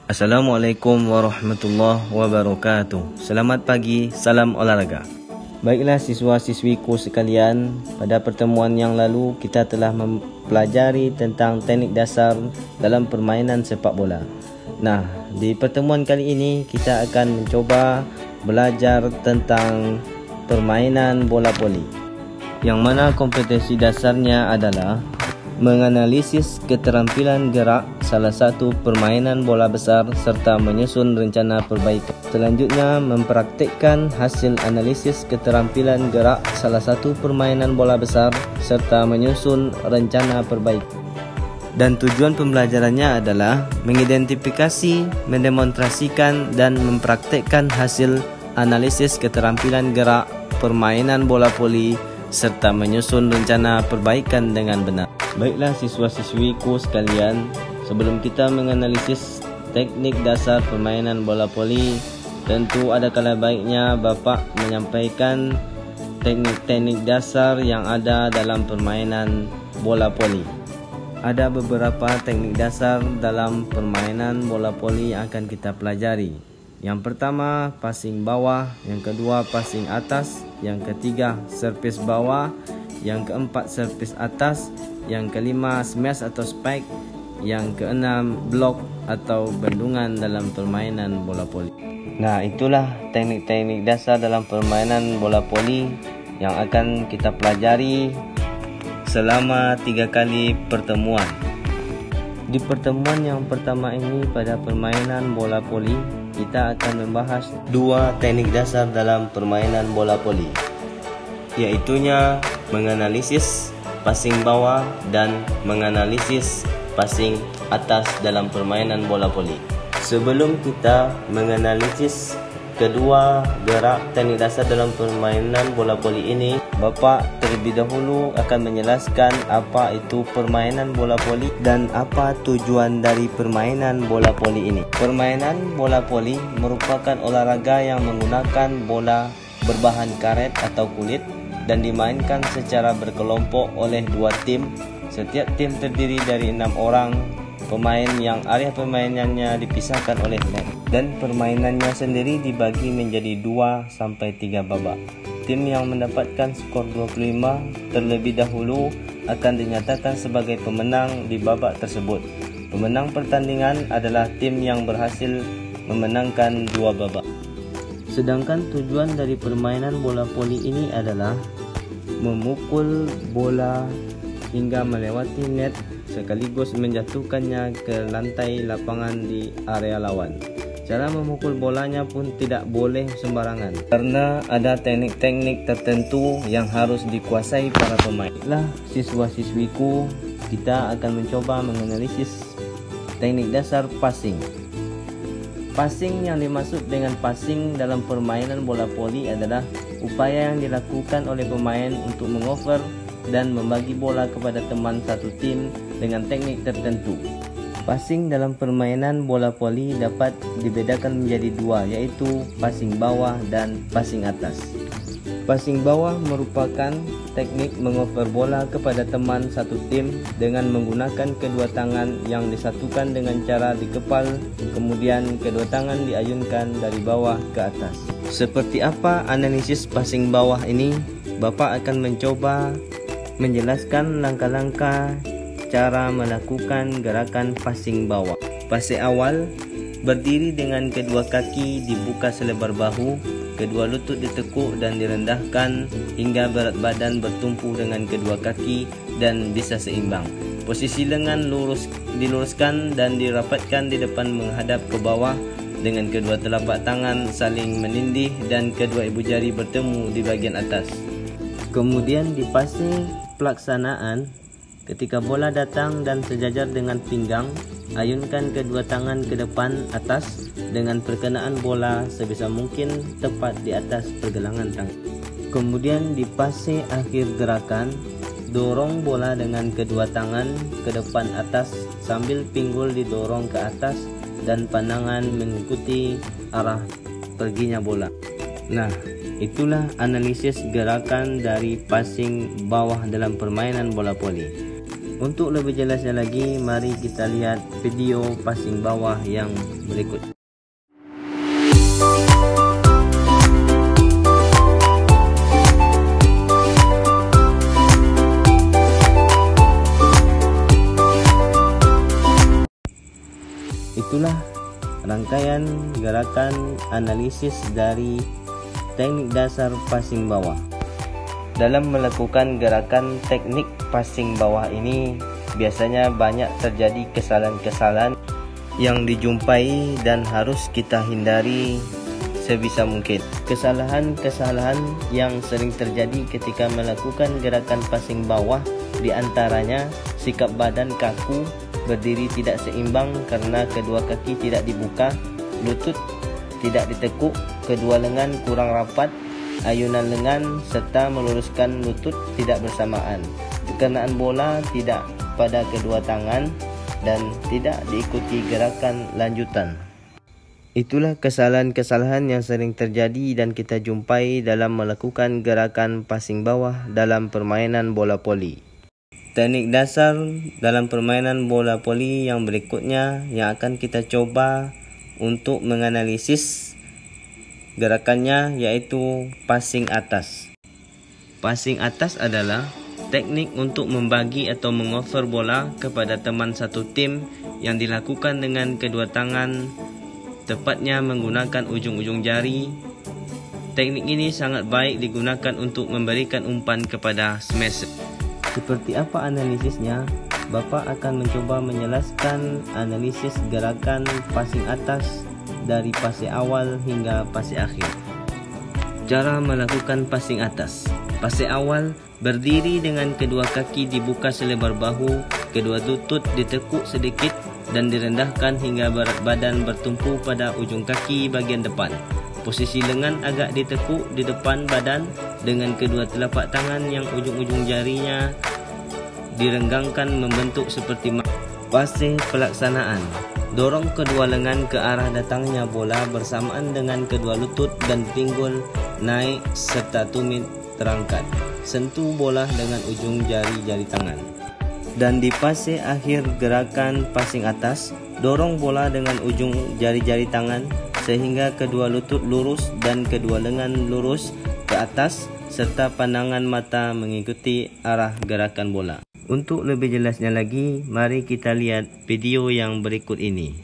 Assalamualaikum warahmatullahi wabarakatuh. Selamat pagi, salam olahraga. Baiklah siswa-siswiku sekalian, pada pertemuan yang lalu kita telah mempelajari tentang teknik dasar dalam permainan sepak bola. Nah, di pertemuan kali ini kita akan mencoba belajar tentang permainan bola voli, yang mana kompetensi dasarnya adalah menganalisis keterampilan gerak salah satu permainan bola besar serta menyusun rencana perbaikan. Selanjutnya, mempraktikkan hasil analisis keterampilan gerak salah satu permainan bola besar serta menyusun rencana perbaikan. Dan tujuan pembelajarannya adalah mengidentifikasi, mendemonstrasikan, dan mempraktikkan hasil analisis keterampilan gerak permainan bola voli serta menyusun rencana perbaikan dengan benar. Baiklah siswa-siswiku sekalian, sebelum kita menganalisis teknik dasar permainan bola voli, tentu ada kala baiknya Bapak menyampaikan teknik-teknik dasar yang ada dalam permainan bola voli. Ada beberapa teknik dasar dalam permainan bola voli yang akan kita pelajari. Yang pertama, passing bawah. Yang kedua, passing atas. Yang ketiga, servis bawah. Yang keempat, servis atas. Yang kelima, smash atau spike. Yang keenam, block atau bendungan dalam permainan bola voli. Nah, itulah teknik-teknik dasar dalam permainan bola voli yang akan kita pelajari selama 3 kali pertemuan. Di pertemuan yang pertama ini pada permainan bola voli, kita akan membahas 2 teknik dasar dalam permainan bola voli, yaitunya menganalisis passing bawah dan menganalisis passing atas dalam permainan bola voli. Sebelum kita menganalisis kedua gerak teknik dasar dalam permainan bola voli ini, Bapak terlebih dahulu akan menjelaskan apa itu permainan bola voli dan apa tujuan dari permainan bola voli ini. Permainan bola voli merupakan olahraga yang menggunakan bola berbahan karet atau kulit dan dimainkan secara berkelompok oleh 2 tim. Setiap tim terdiri dari 6 orang pemain yang area permainannya dipisahkan oleh net, dan permainannya sendiri dibagi menjadi 2 sampai 3 babak. Tim yang mendapatkan skor 25 terlebih dahulu akan dinyatakan sebagai pemenang di babak tersebut. Pemenang pertandingan adalah tim yang berhasil memenangkan 2 babak. Sedangkan tujuan dari permainan bola voli ini adalah memukul bola hingga melewati net sekaligus menjatuhkannya ke lantai lapangan di area lawan. Cara memukul bolanya pun tidak boleh sembarangan, karena ada teknik-teknik tertentu yang harus dikuasai para pemain. Lah siswa-siswiku, kita akan mencoba menganalisis teknik dasar passing. Passing yang dimaksud dengan passing dalam permainan bola voli adalah upaya yang dilakukan oleh pemain untuk mengover dan membagi bola kepada teman satu tim dengan teknik tertentu. Passing dalam permainan bola voli dapat dibedakan menjadi 2, yaitu passing bawah dan passing atas. Passing bawah merupakan teknik mengover bola kepada teman satu tim dengan menggunakan kedua tangan yang disatukan dengan cara dikepal, kemudian kedua tangan diayunkan dari bawah ke atas. Seperti apa analisis passing bawah ini? Bapak akan mencoba menjelaskan langkah-langkah cara melakukan gerakan passing bawah. Fase awal, berdiri dengan kedua kaki dibuka selebar bahu, kedua lutut ditekuk dan direndahkan hingga berat badan bertumpu dengan kedua kaki dan bisa seimbang. Posisi lengan diluruskan dan dirapatkan di depan menghadap ke bawah dengan kedua telapak tangan saling menindih dan kedua ibu jari bertemu di bagian atas. Kemudian di fase pelaksanaan, ketika bola datang dan sejajar dengan pinggang, ayunkan kedua tangan ke depan atas dengan perkenaan bola sebisa mungkin tepat di atas pergelangan tangan. Kemudian di fase akhir gerakan, dorong bola dengan kedua tangan ke depan atas sambil pinggul didorong ke atas dan pandangan mengikuti arah perginya bola. Nah, itulah analisis gerakan dari passing bawah dalam permainan bola voli. Untuk lebih jelasnya lagi, mari kita lihat video passing bawah yang berikut. Itulah rangkaian gerakan analisis dari teknik dasar passing bawah. Dalam melakukan gerakan teknik passing bawah ini, biasanya banyak terjadi kesalahan-kesalahan yang dijumpai dan harus kita hindari sebisa mungkin. Kesalahan-kesalahan yang sering terjadi ketika melakukan gerakan passing bawah diantaranya sikap badan kaku, berdiri tidak seimbang karena kedua kaki tidak dibuka, lutut tidak ditekuk, kedua lengan kurang rapat, ayunan lengan serta meluruskan lutut tidak bersamaan, terkenaan bola tidak pada kedua tangan, dan tidak diikuti gerakan lanjutan. Itulah kesalahan-kesalahan yang sering terjadi dan kita jumpai dalam melakukan gerakan passing bawah dalam permainan bola voli. Teknik dasar dalam permainan bola voli yang berikutnya yang akan kita coba untuk menganalisis gerakannya, yaitu passing atas. Passing atas adalah teknik untuk membagi atau mengover bola kepada teman satu tim yang dilakukan dengan kedua tangan, tepatnya menggunakan ujung-ujung jari. Teknik ini sangat baik digunakan untuk memberikan umpan kepada smasher. Seperti apa analisisnya? Bapak akan mencoba menjelaskan analisis gerakan passing atas dari fase awal hingga fase akhir. Cara melakukan passing atas. Fase awal, berdiri dengan kedua kaki dibuka selebar bahu, kedua lutut ditekuk sedikit dan direndahkan hingga berat badan bertumpu pada ujung kaki bagian depan. Posisi lengan agak ditekuk di depan badan dengan kedua telapak tangan yang ujung-ujung jarinya direnggangkan membentuk seperti fase pelaksanaan. Dorong kedua lengan ke arah datangnya bola bersamaan dengan kedua lutut dan pinggul naik serta tumit terangkat. Sentuh bola dengan ujung jari-jari tangan. Dan di fase akhir gerakan passing atas, dorong bola dengan ujung jari-jari tangan sehingga kedua lutut lurus dan kedua lengan lurus ke atas serta pandangan mata mengikuti arah gerakan bola. Untuk lebih jelasnya lagi, mari kita lihat video yang berikut ini.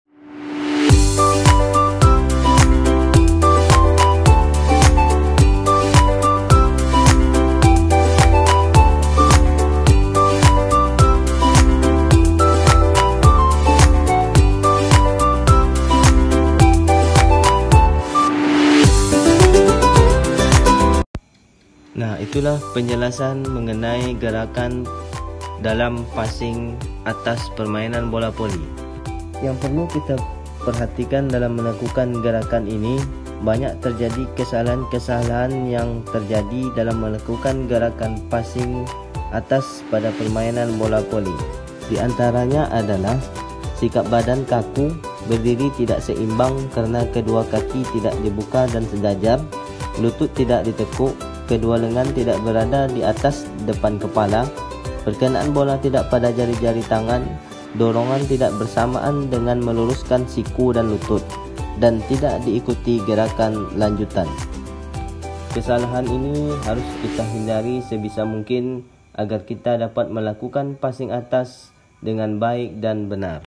Nah, itulah penjelasan mengenai gerakan dalam passing atas permainan bola voli. Yang perlu kita perhatikan dalam melakukan gerakan ini, banyak terjadi kesalahan-kesalahan yang terjadi dalam melakukan gerakan passing atas pada permainan bola voli. Di antaranya adalah sikap badan kaku, berdiri tidak seimbang karena kedua kaki tidak dibuka dan sejajar, lutut tidak ditekuk, kedua lengan tidak berada di atas depan kepala, perkenaan bola tidak pada jari-jari tangan, dorongan tidak bersamaan dengan meluruskan siku dan lutut, dan tidak diikuti gerakan lanjutan. Kesalahan ini harus kita hindari sebisa mungkin agar kita dapat melakukan passing atas dengan baik dan benar.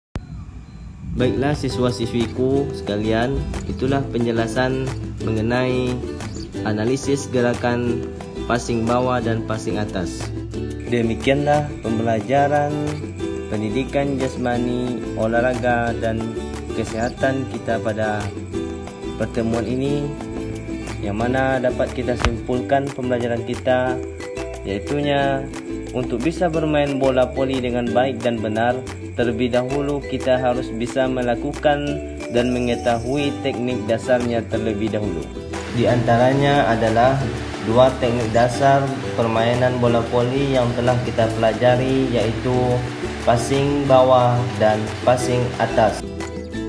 Baiklah siswa-siswiku sekalian, itulah penjelasan mengenai analisis gerakan passing bawah dan passing atas. Demikianlah pembelajaran pendidikan jasmani, olahraga dan kesehatan kita pada pertemuan ini, yang mana dapat kita simpulkan pembelajaran kita, yaitunya untuk bisa bermain bola voli dengan baik dan benar, terlebih dahulu kita harus bisa melakukan dan mengetahui teknik dasarnya terlebih dahulu. Di antaranya adalah dua teknik dasar permainan bola voli yang telah kita pelajari, yaitu passing bawah dan passing atas.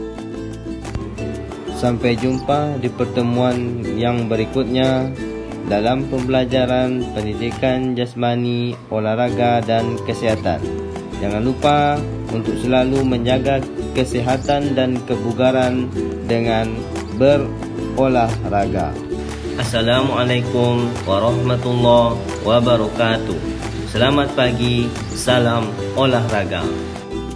Sampai jumpa di pertemuan yang berikutnya dalam pembelajaran pendidikan jasmani, olahraga dan kesihatan. Jangan lupa untuk selalu menjaga kesihatan dan kebugaran dengan berolahraga. Assalamualaikum warahmatullahi wabarakatuh. Selamat pagi, salam olahraga.